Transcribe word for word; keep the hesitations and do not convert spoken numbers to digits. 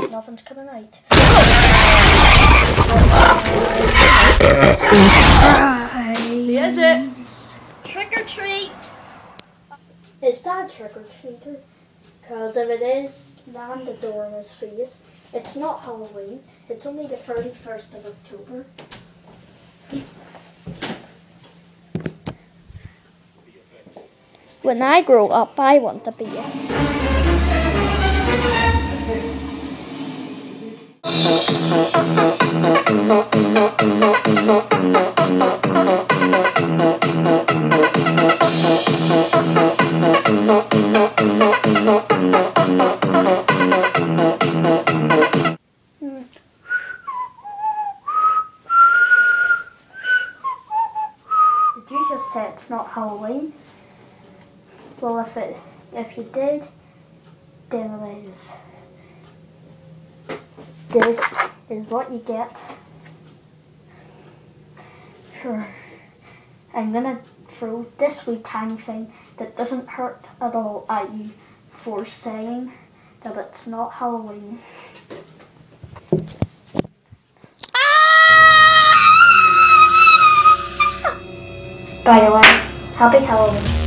nothing's coming out. Who is it? Trick or treat! Is that trick or treater? Because if it is, land the door in his face. It's not Halloween, it's only the thirty-first of October. When I grow up, I want to be it. Did you just say it's not Halloween? Well, if it if you did, then it is. This is what you get. Sure. I'm gonna throw this wee tiny thing that doesn't hurt at all at you for saying that it's not Halloween. By the way, happy Halloween.